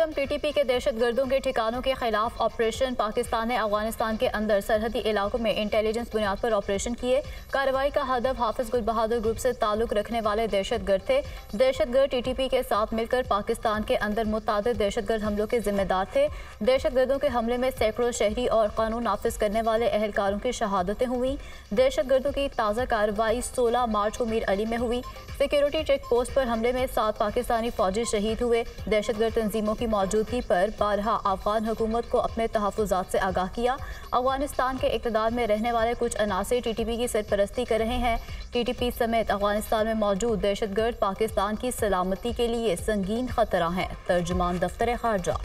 मुल्ज़म TTP के दहशतगर्दों के ठिकानों के खिलाफ ऑपरेशन। पाकिस्तान ने अफगानिस्तान के अंदर सरहदी इलाकों में इंटेलिजेंस बुनियाद पर ऑपरेशन किए। कार्रवाई का हदफ हाफिज गुल बहादुर ग्रुप से ताल्लुक रखने वाले दहशतगर्द थे। दहशतगर्द टीटीपी के साथ मिलकर पाकिस्तान के अंदर मुतादिद दहशतगर्द हमलों के जिम्मेदार थे। दहशतगर्दों के हमले में सैकड़ों शहरी और कानून नाफिज करने वाले एहलकारों की शहादतें हुई। दहशतगर्दों की ताज़ा कार्रवाई 16 मार्च को मीर अली में हुई। सिक्योरिटी चेक पोस्ट पर हमले में 7 पाकिस्तानी फौजी शहीद हुए। दहशतगर्द तंजीमों की मौजूदगी पर बारहा अफगान हुकूमत को अपने तहफ़्फ़ुज़ात से आगाह किया। अफगानिस्तान के इक़्तिदार में रहने वाले कुछ अनासिर टीटीपी की सरपरस्ती कर रहे हैं। टीटीपी समेत अफगानिस्तान में मौजूद दहशतगर्द पाकिस्तान की सलामती के लिए संगीन खतरा हैं। तर्जुमान दफ्तर खारजा।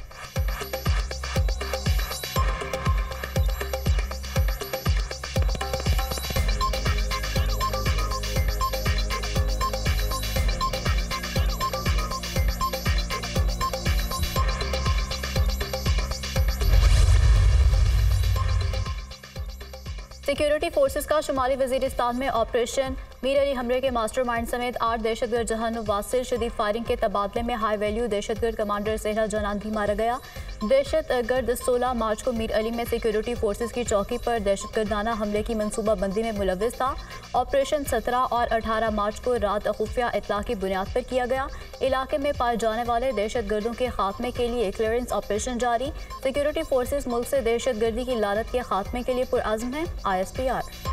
सिक्योरिटी फोर्सेस का शुमाली वजीरिस्तान में ऑपरेशन। मीर अली हमले के मास्टरमाइंड समेत 8 दहशतगर्द जहां वासिल शदीद फायरिंग के तबादले में हाई वैल्यू दहशतगर्द कमांडर सेहरा जनान भी मारा गया। दहशतगर्द 16 मार्च को मीर अली में सिक्योरिटी फोर्सेस की चौकी पर दहशतगर्दाना हमले की मनसूबाबंदी में मुलव्विस था। ऑपरेशन 17 और 18 मार्च को रात खुफिया इत्तला की बुनियाद पर किया गया। इलाके में पाए जाने वाले दहशतगर्दों के खात्मे के लिए क्लियरेंस ऑपरेशन जारी। सिक्योरिटी फोर्सेस मुल्क से दहशतगर्दी की लानत के खात्मे के लिए पुरअज़्म हैं। ISPR।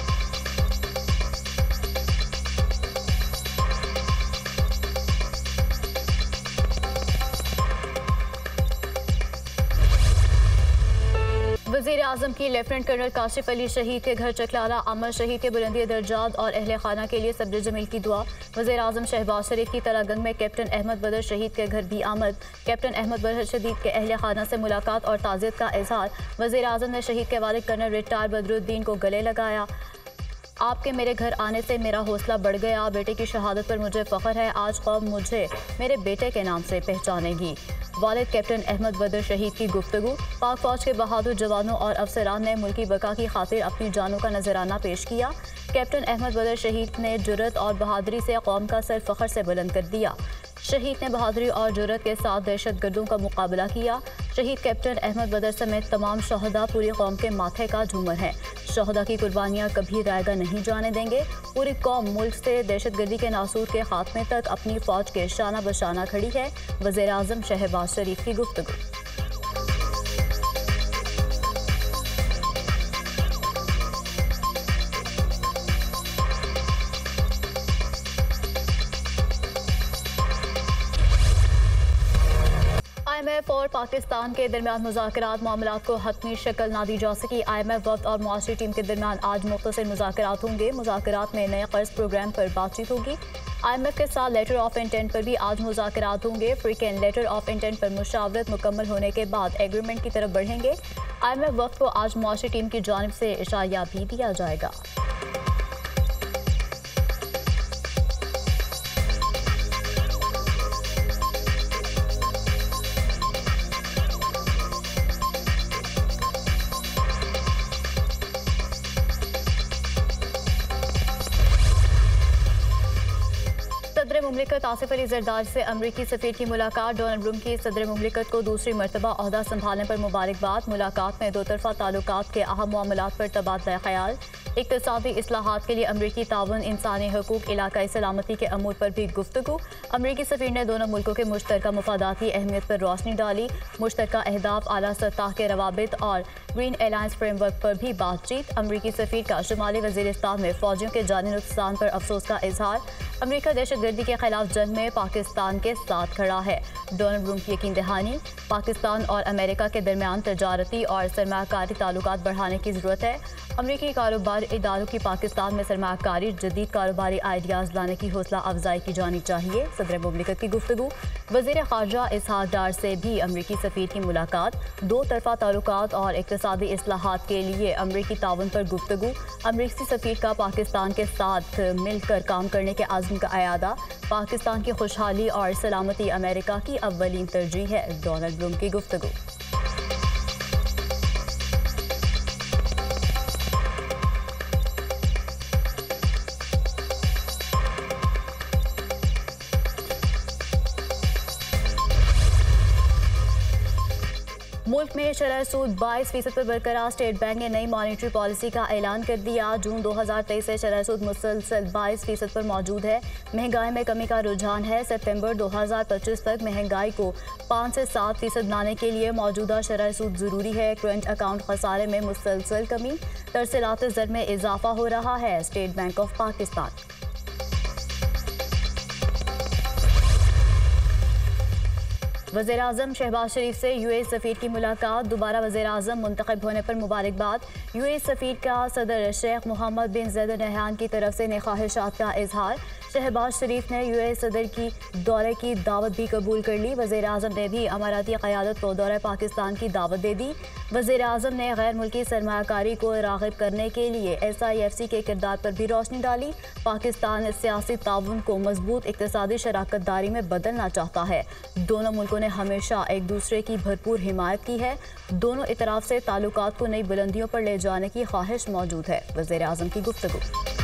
वज़ीर आज़म की लेफ्टिनेंट कर्नल काशिफ अली शहीद के घर चकलाला अमर शहीद के बुलंदी दर्जात और अहले खाना के लिए सब्र जमील की दुआ। वज़ीर आज़म शहबाज शरीफ की तलागंग में कैप्टन अहमद बदर शहीद के घर भी आमद। कैप्टन अहमद बदर शहीद के अहले खाना से मुलाकात और ताज़ियत का इजहार। वज़ीर आज़म ने शहीद के वालिद कर्नल रिटायर बदरुद्दीन को गले लगाया। आपके मेरे घर आने से मेरा हौसला बढ़ गया। बेटे की शहादत पर मुझे फ़ख्र है। आज कौम मुझे मेरे बेटे के नाम से पहचानेगी। वालिद कैप्टन अहमद बदर शहीद की गुफ्तगू। पाक फौज के बहादुर जवानों और अफसरान ने मुल्की बका की खातिर अपनी जानों का नजराना पेश किया। कैप्टन अहमद बदर शहीद ने जुर्रत और बहादुरी से कौम का सर फ़ख्र से बुलंद कर दिया। शहीद ने बहादुरी और जुर्रत के साथ दहशतगर्दों का मुकाबला किया। शहीद कैप्टन अहमद बदर समेत तमाम शहदा पूरी कौम के माथे का झूमर है। शहदा की कुर्बानियाँ कभी रायगा नहीं जाने देंगे। पूरी कौम मुल्क से दहशतगर्दी के नासूर के खात्मे तक अपनी फ़ौज के शाना बशाना खड़ी है। वज़ीर आज़म शहबाज शरीफ की गुफ्तगू। IMF और पाकिस्तान के दरमियान मुज़ाकरात मामलात को हतमी शक्ल ना दी जा सकी। IMF वफ़द और मुआशरी टीम के दरमियान आज मुख्तसर मुज़ाकरात होंगे। मुज़ाकरात में नए कर्ज प्रोग्राम पर बातचीत होगी। IMF के साथ लेटर ऑफ इंटेंट पर भी आज मुज़ाकरात होंगे। फ्रीकेंड लेटर ऑफ इंटेंट पर मुशावरत मुकम्मल होने के बाद एग्रीमेंट की तरफ बढ़ेंगे। IMF वफ़द को आज मुआशरी टीम की जानिब से इशारा भी दिया जाएगा। सदर मुमलिकत आसिफ अली जरदारी से अमरीकी सफ़ीर की मुलाकात। डोनाल्ड ट्रंप की सदर मुमलिकत को दूसरी मरतबा ओहदा संभालने पर मुबारकबाद। मुलाकात में दो तरफा ताल्लुकात के अहम मामलात पर तबादला ख्याल। इक़्तिसादी इस्लाहात के लिए अमरीकी ताउन, इंसानी हकूक़, इलाकाई सलामती के अमूर पर भी गुफ्तगू। अमरीकी सफ़ीर ने दोनों मुल्कों के मुश्तरका मफादात की अहमियत पर रोशनी डाली। मुश्तरका अहदाफ, आला सतह के रवाबित और ग्रीन अलायंस फ्रेमवर्क पर भी बातचीत। अमरीकी सफ़ीर का शुमाली वज़ीरिस्तान में फ़ौजियों के जानी नुकसान पर अफसोस का इजहार। अमरीका दहशतगर्दी के खिलाफ जंग में पाकिस्तान के साथ खड़ा है। डोनाल्ड ट्रंप की यकीन दहानी। पाकिस्तान और अमेरिका के दरमियान तजारती और सरमाकारी ताल्लुकात बढ़ाने की ज़रूरत है। अमरीकी कारोबारी इदारों की पाकिस्तान में सरमाकारी जदीद कारोबारी आइडियाज़ लाने की हौसला अफजाई की जानी चाहिए। सदर मुमलिकत की गुफ्तगू। वज़ीर ख़ारजा इसहाक डार से भी अमरीकी सफ़ीर की मुलाकात। दो तरफा ताल्लुकात और इक़्तिसादी इस्लाहात के लिए अमरीकी ताउन पर गुफ्तगू। अमरीकी सफ़ीर का पाकिस्तान के साथ मिलकर काम करने के आज़म का अयादा। पाकिस्तान की खुशहाली और सलामती अमेरिका की अव्वलीन तरजीह है। डोनाल्ड ट्रंप की गुफ्तगू। मुल्क में शरह सूद 22% पर बरकरार। स्टेट बैंक ने नई मॉनेटरी पॉलिसी का ऐलान कर दिया। जून 2023 से शरह सूद मुसलसल 22% पर मौजूद है। महंगाई में कमी का रुझान है। सितंबर 2025 तक महंगाई को 5 से 7% लाने के लिए मौजूदा शरह सूद जरूरी है। करंट अकाउंट खसारे में मुसलसल कमी, तरसीलात ज़र में इजाफा हो रहा है। State Bank of Pakistan. वज़ीर-ए-आज़म शहबाज शरीफ से यूएई सफ़ीर की मुलाकात। दोबारा वज़ीर-ए-आज़म मुंतखब होने पर मुबारकबाद। यूएई सफ़ीर का सदर Sheikh Mohammed bin Zayed Al Nahyan की तरफ से ख्वाहिशात का इजहार। शहबाज शरीफ ने यूएई सदर की दौरे की दावत भी कबूल कर ली। वज़ीर-ए-आज़म ने भी अमाराती क़यादत को दौरे पाकिस्तान की दावत दे दी। वज़ीर-ए-आज़म ने गैर मुल्की सरमायाकारी को राग़िब करने के लिए SIFC के किरदार पर भी रोशनी डाली। पाकिस्तान सियासी ताउन को मजबूत इक़्तिसादी शराकत दारी में बदलना चाहता है। दोनों मुल्कों ने हमेशा एक दूसरे की भरपूर हिमायत की है। दोनों इतराफ़ से ताल्लुकात को नई बुलंदियों पर ले जाने की ख्वाहिश मौजूद है। वज़ीर-ए-आज़म की गुफ्तगू।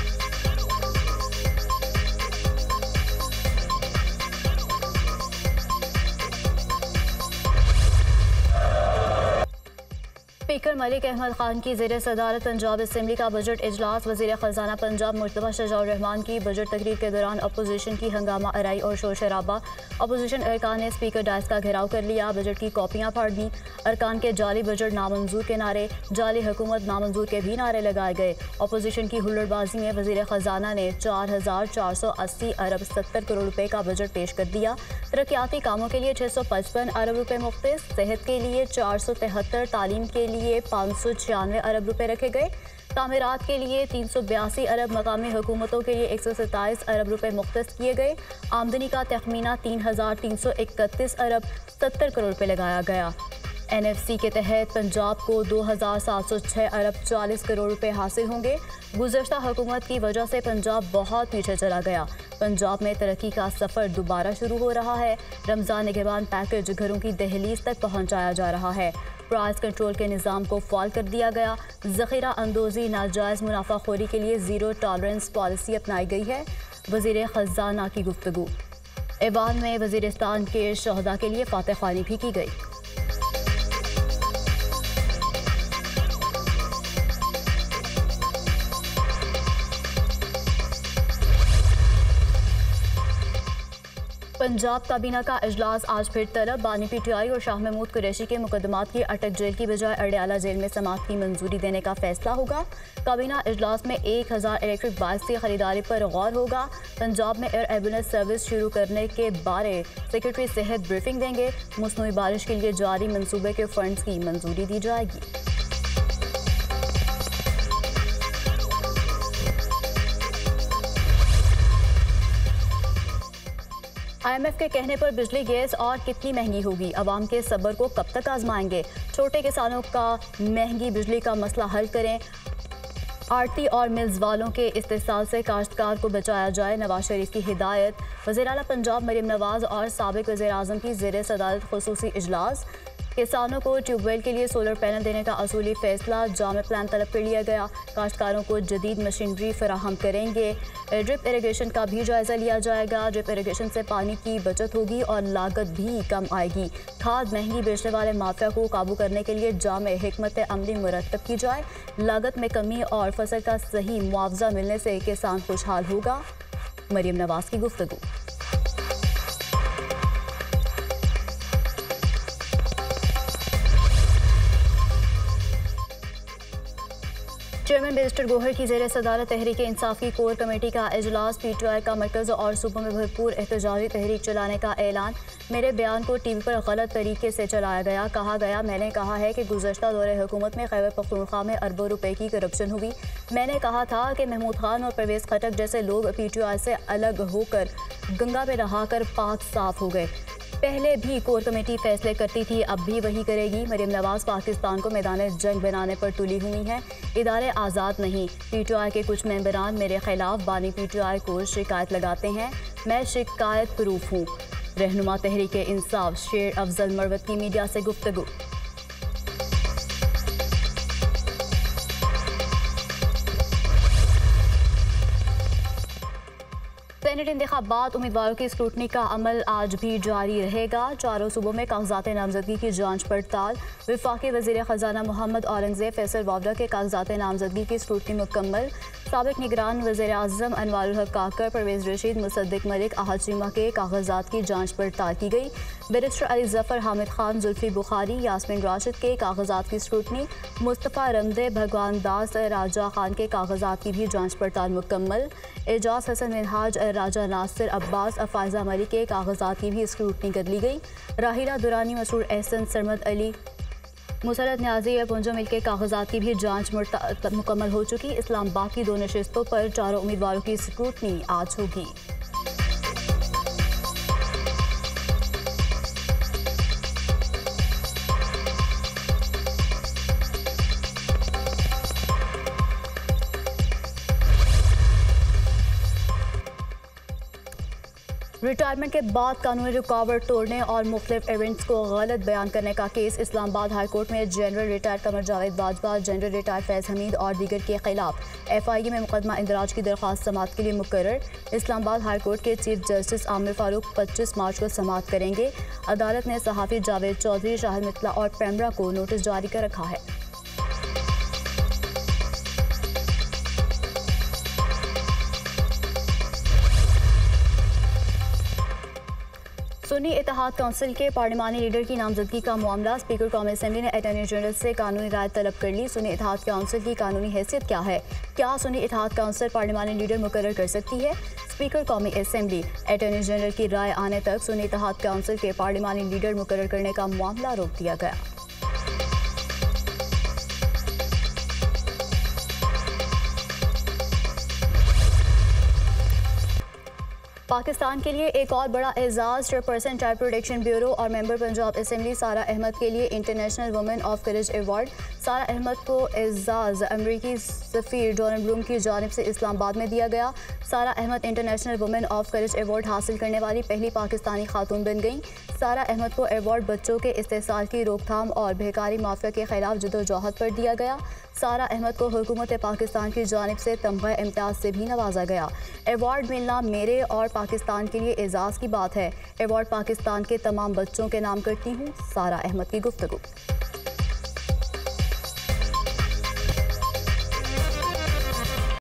स्पीकर मलिक अहमद खान की ज़ेर सदारत पंजाब असम्बली का बजट इजलास। वज़ीर ख़जाना पंजाब मुर्तज़ा शजाउर रहमान की बजट तकरीर के दौरान अपोजिशन की हंगामा आराई और शोर शराबा। अपोजिशन अरकान ने स्पीकर डायस का घेराव कर लिया। बजट की कॉपियाँ फाड़ दी। अरकान के जाली बजट नामंजूर के नारे, जाली हुकूमत नामंजूर के भी नारे लगाए गए। अपोजिशन की हुल्लड़बाजी में वज़ीर ख़जाना ने 4,480 अरब 70 करोड़ रुपये का बजट पेश कर दिया। तरक्याती कामों के लिए 655 अरब रुपये मुख्तस, सेहत के लिए 473, तालीम के लिए 596 अरब रुपए रखे गए। तामीरात के लिए 382 अरब, मकामी हुकूमतों के लिए 127 अरब रुपए मुख्तस किए गए। आमदनी का तखमीना 3,331 अरब 70 करोड़ रुपए लगाया गया। NFC के तहत पंजाब को 2,706 अरब 40 करोड़ रुपए हासिल होंगे। गुज़श्ता हुकूमत की वजह से पंजाब बहुत पीछे चला गया। पंजाब में तरक्की का सफ़र दोबारा शुरू हो रहा है। रमज़ान निगहबान पैकेज घरों की दहलीज तक पहुँचाया जा रहा है। प्राइस कंट्रोल के निज़ाम को फ़ॉल कर दिया गया। ज़ख़ीरा अंदोज़ी, नाजायज़ मुनाफाखोरी के लिए ज़ीरो टॉलरेंस पॉलिसी अपनाई गई है। वज़ीर ख़ज़ाना की गुफ्तगू। ऐवान में वज़ीरिस्तान के शहदा के लिए फातह ख्वानी भी की गई। पंजाब काबीना का इजलास आज फिर तलब। बानी PTI और शाह महमूद कुरैशी के मुकदमात की अटक जेल की बजाय अडयाला जेल में समाअत की मंजूरी देने का फैसला होगा। काबीना इजलास में 1000 इलेक्ट्रिक बाइक की खरीदारी पर गौर होगा। पंजाब में एयर एम्बुलेंस सर्विस शुरू करने के बारे सेक्रेटरी सेहत ब्रीफिंग देंगे। मसनूई बारिश के लिए जारी मनसूबे के फंड्स की मंजूरी दी जाएगी। IMF के कहने पर बिजली गैस और कितनी महंगी होगी? अवाम के सब्र को कब तक आजमाएंगे? छोटे किसानों का महंगी बिजली का मसला हल करें। आड़ती और मिल्स वालों के इस्तेसाल से काश्तकार को बचाया जाए, नवाज शरीफ की हिदायत। वज़ीर आला पंजाब मरीम नवाज और साबिक वज़ीर आज़म की ज़ेर सदारत खुसूसी इजलास। किसानों को ट्यूबवेल के लिए सोलर पैनल देने का असूली फैसला। जामे प्लान तलब कर लिया गया। काश्तकारों को जदीद मशीनरी फराहम करेंगे। ड्रिप इरिगेशन का भी जायज़ा लिया जाएगा। ड्रिप इरिगेशन से पानी की बचत होगी और लागत भी कम आएगी। खाद महंगी बेचने वाले माफिया को काबू करने के लिए जामे हिकमत अमली मुरतब की जाए। लागत में कमी और फसल का सही मुआवजा मिलने से किसान खुशहाल होगा। मरीम नवाज की गुफ्तगू। चेयरमैन बैरिस्टर गोहर की ज़ेर सदारत तहरीक इंसाफ की कोर कमेटी का इजलास। PTI का मरकज़ और सूबों में भरपूर एहतजाजी तहरीक चलाने का ऐलान। मेरे बयान को TV पर गलत तरीके से चलाया गया। कहा गया मैंने कहा है कि गुज़श्ता दौरे हुकूमत में खैबर पख्तूनख्वा में अरबों रुपए की करप्शन हुई। मैंने कहा था कि महमूद खान और परवेज़ खटक जैसे लोग PTI से अलग होकर गंगा में नहाकर पाक साफ हो गए। पहले भी कोर कमेटी फैसले करती थी, अब भी वही करेगी। मरीम नवाज पाकिस्तान को मैदान जंग बनाने पर तुली हुई हैं। इदारे आज़ाद नहीं। PTI के कुछ मेंबरान मेरे खिलाफ बानी PTI को शिकायत लगाते हैं। मैं शिकायत प्रूफ हूँ। रहनुमा तहरीक इंसाफ शेर अफजल मरवत की मीडिया से गुफ्तगू। सेनेट इंतखाबात उम्मीदवारों की स्क्रूटनी का अमल आज भी जारी रहेगा। चारों सूबों में कागजात नामजदगी की जांच पड़ताल। वफाकी वज़ीर ख़जाना मोहम्मद औरंगज़ेब फैसल वावड़ा के कागजात नामजदगी की स्क्रूटनी मुकम्मल। साबिक निगरान वज़ीर आज़म अनवारुल हक काकर, परवेज़ रशीद, मुसद्दिक मलिक, आहद चीमा के कागजात की जांच पड़ताल की गई। बैरिस्टर अली ज़फ़र, हामिद खान, जुल्फ़ी बुखारी, यास्मीन राशिद के कागजात की स्क्रूटनी। मुस्तफ़ा रमदे, भगवान दास, राजा खान के कागजात की भी जांच पड़ताल मुकम्मल। एजाज हसन मिनहाज, राजा नासिर अब्बास, अफायज़ा मलिक के कागजात की भी स्क्रूटनी कर ली गई। राहिला दुरानी, मसरूर एहसन, सरमद अली, मुसरत न्याजी और पुंजो मिल के कागजात की भी जांच मुकम्मल हो चुकी। इस्लामाबाद की 2 नशिस्तों पर चारों उम्मीदवारों की स्क्रूटनी आज होगी। रिटायरमेंट के बाद कानूनी रुकावट तोड़ने और मुख्तलिफ इवेंट्स को गलत बयान करने का केस इस्लामाबाद हाई कोर्ट में general retired Qamar Javed Bajwa, general retired Faiz Hameed और दीगर के खिलाफ FIA में मुकदमा इंदराज की दरख्वास्त समाअत के लिए मुकर्रर। इस्लामाबाद हाई कोर्ट के चीफ जस्टिस आमिर फारूक 25 मार्च को समाअत करेंगे। अदालत ने सहाफ़ी जावेद चौधरी, शाहिद मितला और पैमरा को नोटिस जारी कर रखा है। सुन्नी इत्तेहाद काउंसिल के पार्लिमानी लीडर की नामजदगी का मामला। स्पीकर कौमी असेंबली ने अटॉर्नी जनरल से कानूनी राय तलब कर ली। सुन्नी इत्तेहाद काउंसिल की कानूनी हैसियत क्या है? क्या सुन्नी इत्तेहाद काउंसिल पार्लिमानी लीडर मुकर्रर कर सकती है? स्पीकर कौमी असेंबली, अटॉर्नी जनरल की राय आने तक सुन्नी इत्तेहाद काउंसिल के पार्लिमानी लीडर मुकर्रर करने का मामला रोक दिया गया। पाकिस्तान के लिए एक और बड़ा एजाज़। चेयरपर्सन चाइल्ड प्रोटेक्शन ब्यूरो और मेंबर पंजाब असेंबली सारा अहमद के लिए international women of courage award. Sara Ahmad को एजाज़ अमरीकी सफ़ीर डोनाल्ड ब्लूम की जानिब से इस्लामाबाद में दिया गया। Sara Ahmad international women of courage award हासिल करने वाली पहली पाकिस्तानी खातून बन गई। सारा अहमद को अवार्ड बच्चों के इस्तेसाल की रोकथाम और बेकारी माफिया के खिलाफ जदोजहद पर दिया गया। सारा अहमद को हुकूमत पाकिस्तान की जानिब से तमगा इम्तियाज़ से भी नवाजा गया। अवार्ड मिलना मेरे और पाकिस्तान के लिए एजाज़ की बात है। अवार्ड पाकिस्तान के तमाम बच्चों के नाम करती हूँ। सारा अहमद की गुफ्तगू।